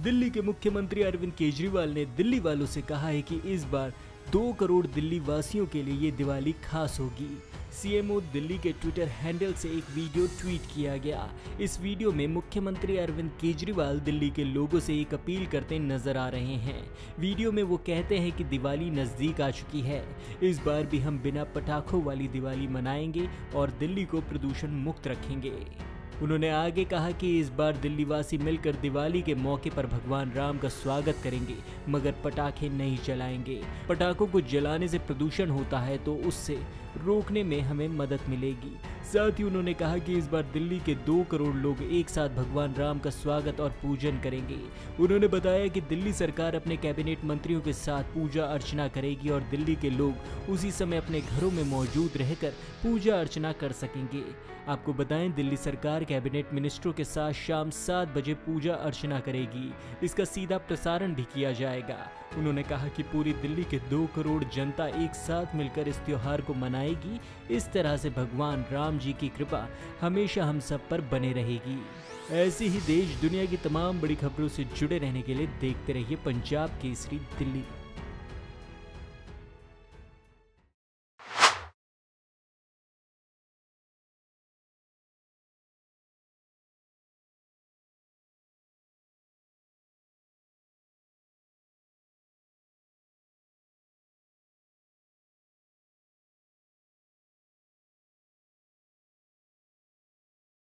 दिल्ली के मुख्यमंत्री अरविंद केजरीवाल ने दिल्ली वालों से कहा है कि इस बार 2 करोड़ दिल्ली वासियों के लिए ये दिवाली खास होगी। सीएमओ दिल्ली के ट्विटर हैंडल से एक वीडियो ट्वीट किया गया। इस वीडियो में मुख्यमंत्री अरविंद केजरीवाल दिल्ली के लोगों से एक अपील करते नजर आ रहे हैं। वीडियो में वो कहते हैं कि दिवाली नजदीक आ चुकी है, इस बार भी हम बिना पटाखों वाली दिवाली मनाएंगे और दिल्ली को प्रदूषण मुक्त रखेंगे। उन्होंने आगे कहा कि इस बार दिल्ली वासी मिलकर दिवाली के मौके पर भगवान राम का स्वागत करेंगे, मगर पटाखे नहीं जलाएंगे। पटाखों को जलाने से प्रदूषण होता है, तो उससे रोकने में हमें मदद मिलेगी। साथ ही उन्होंने कहा कि इस बार दिल्ली के 2 करोड़ लोग एक साथ भगवान राम का स्वागत और पूजन करेंगे। उन्होंने बताया कि दिल्ली सरकार अपने कैबिनेट मंत्रियों के साथ पूजा अर्चना करेगी और दिल्ली के लोग उसी समय अपने घरों में मौजूद रहकर पूजा अर्चना कर सकेंगे। आपको बताएं, दिल्ली सरकार कैबिनेट मिनिस्टरों के साथ शाम 7 बजे पूजा अर्चना करेगी। इसका सीधा प्रसारण भी किया जाएगा। उन्होंने कहा कि पूरी दिल्ली के 2 करोड़ जनता एक साथ मिलकर इस त्योहार को मनाएगी। इस तरह से भगवान राम जी की कृपा हमेशा हम सब पर बने रहेगी। ऐसी ही देश दुनिया की तमाम बड़ी खबरों से जुड़े रहने के लिए देखते रहिए पंजाब केसरी दिल्ली।